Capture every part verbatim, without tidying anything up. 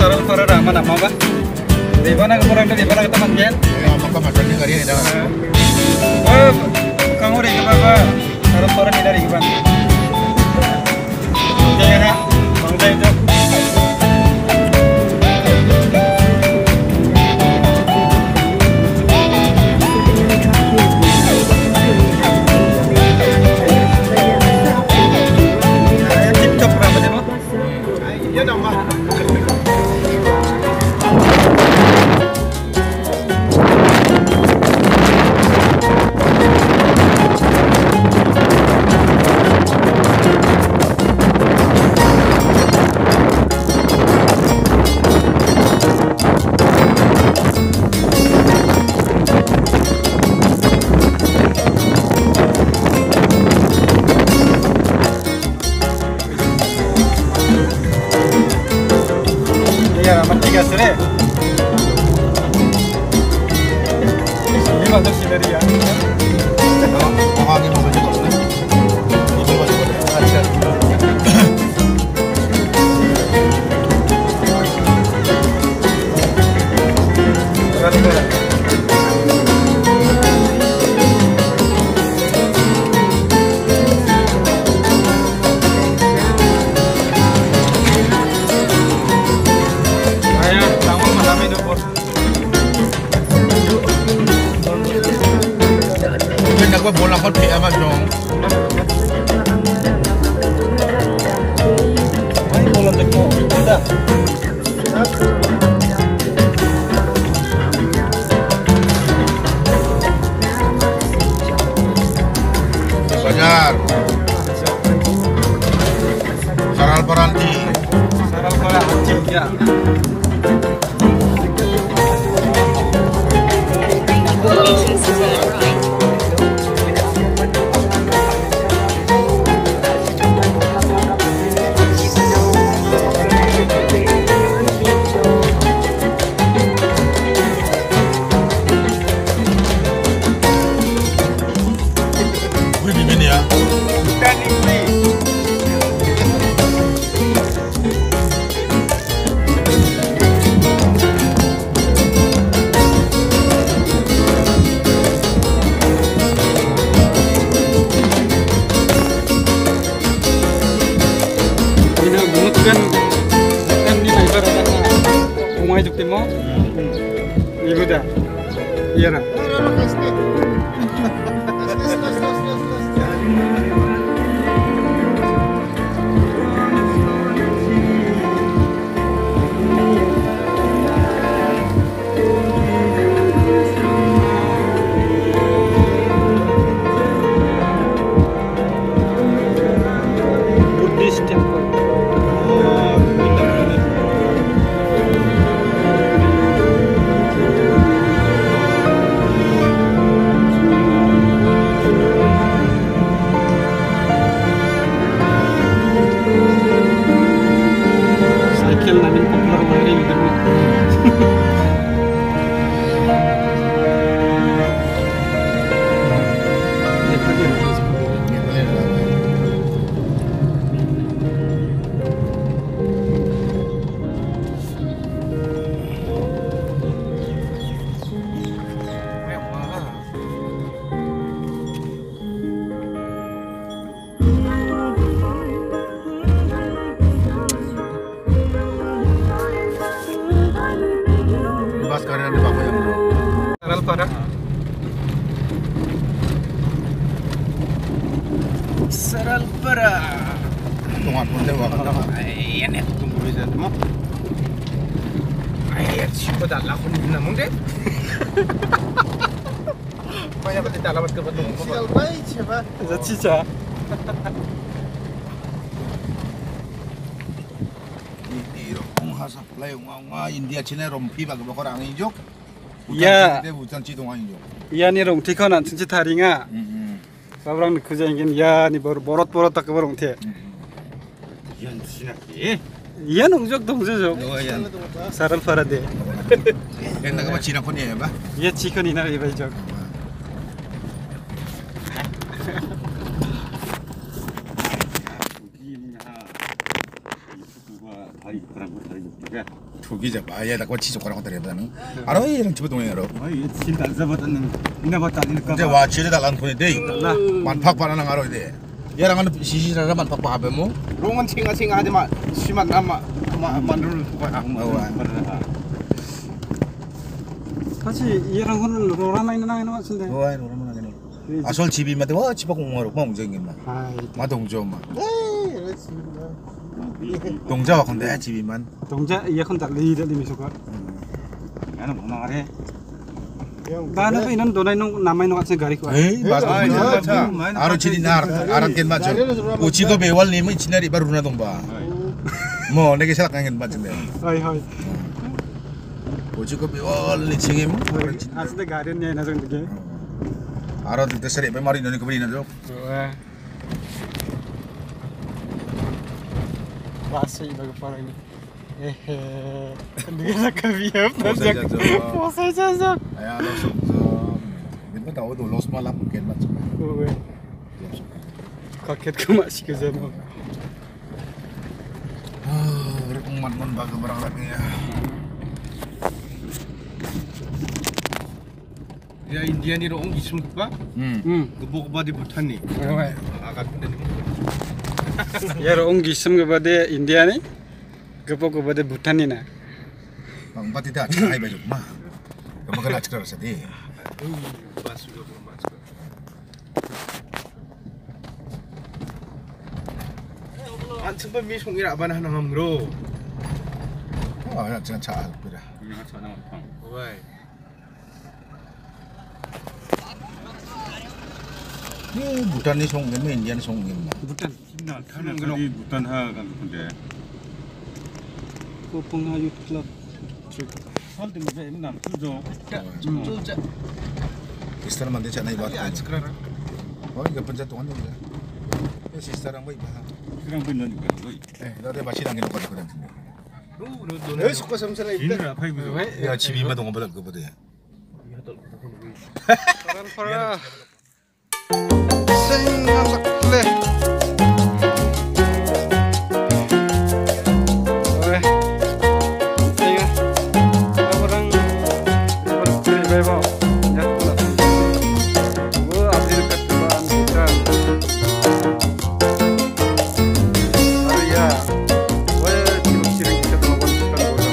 sarang para rama nama ba? Di mana kemudian di mana kita makan? Ya, maka macam ni kali ni dah. Oh, kamu di mana? Sarang para ni dari mana? Jangan ha, bangsa itu. Ya, mati gas ni. Ini masuk sini dia. Orang ni mau juga ni. Ini mau juga. Aku bola kau pihak apa dong? Ini bola teko, sudah. Banyak. Saral peranti. Saral peranti ya. Kan kan ni nak ibarat rumah hidup temo. Ibu dah. Iya nak. Buddhist temple. Cycle namin popular banget ini kan. Sekarang ada apa yang Saral para. Saral para. Tunggu pun dia waktu dah. Ay, ini tunggu bisa temu. Ay, siapa dah lakukan ini namun deh. Banyak betul dah lawan kebetulan. Sial baik siapa? Jadi siapa? Supply ngah India China rompi bagi orang ini jok. Ya. Hutan Cidong ini jok. Iya ni rong tikon an cinci taringa. Sabrang ni kuja ingin ya ni baru borot borot tak borong te. Yan sini. Eh. Iya nong jok dong jok. Oh yan. Saral farade. Yang nak apa Cina pun ya ba? Iya cikon ina iba jok. Gini ha. Itu gua hari perang hari Tugi jaba ya tak wachi sokora kota reba nang. Aro yang coba tunggu aro. Oh iya cinta zabatan ina bata ini Jadi wachi dah dalam kuni deh. Manpak pada nang aro deh. Ya rangan sisi rara manpak apa habe mu? 롱은 칭아 칭아 하지 마 심한 아마 아마 만들 거야. 사실 이랑 혼을 로라마 있는 나이 나왔는데. Oh ay orang mana ni? Asal cibi mati wah cipa kung ngaro mau jengin mah. 아, Madong jo mah. Dongja wakon deh cibi man. 동자 이야 컨다 리더 리미소가. 나는 못 나가래. 나는 그 이런 도나이 농 남아이 농 같은 가리 거. Eh, bagus. Aro ciri nar, aran ken macam. Uci ko bewal ni mu cina di baru na dongba. Mo nege selak ngen macam deh. 하이 하이. Uci ko bewal ni cingim. 아스데 가리네 나 정도 게. Aro tu seri memori noni kebiri na jo. 와. 왔어 이거 봐라 이거. 에헤. 내가 가비야. 포세 자자. Ayah lo sok zo. Kita tahu tu los malam mungkin macam. 왜? kaget ke masih ke sana. Ah, umat mon bagus berangkat ni ya. 야 인디안이 롱 있으면 봐? Hmm. 응. 그 보고 봐도 못하니. 왜? 아가 근데 यार ओंगी सम के बदे इंडिया ने गपो के बदे भूटान ने ना Bang pati dah cakap air baju mah. Kamu kena cakap rasa dia. 맞어 맞어. 안 층반 미송이라 아바나 하나 함으로. Oh, nak jangan cakap kira. 왜? Ni Bhutan ni song ni Indian song ni mah. Bhutan 나 타는 거는 못한 하가 근데. कोपंगा youth club 살때 뭐 맨날 그죠. 좀 Sister mandi cakap naik batu. 안 츠크라라. Oh, ini penjat tuan ni. Eh, sister ang baik bah. 그랑 보이니까 거의. Eh, dah dia masih nangin pada pada sini. 너 속고 삼삼에 있다. Ya, cibi mah dong betul ke betul ya. 파란 파라 생각래 왜 내가 orang orang beribadah ya gua abdi dekat Tuhan kita hari ya gua sibuk-sibuk kita melakukan Tuhan gua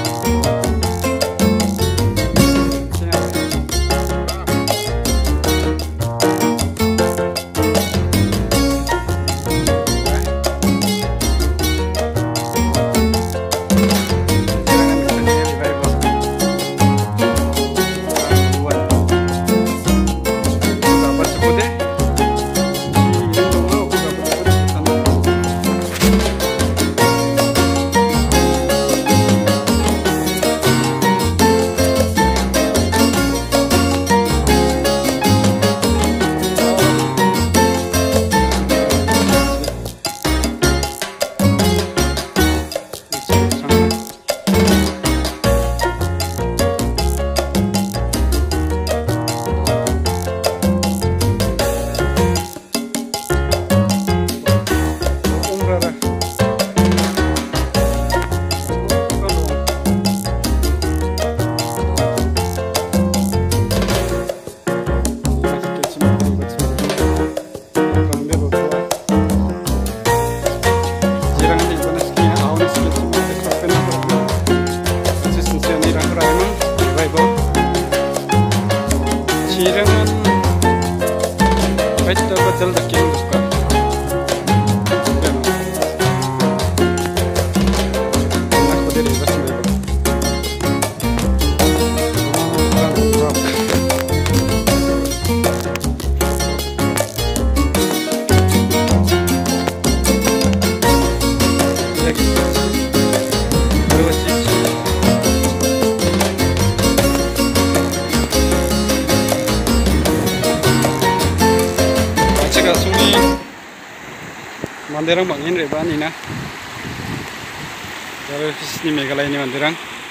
Mandirang bangin reba ni na. Dari sini Meghalaya ni mandirang.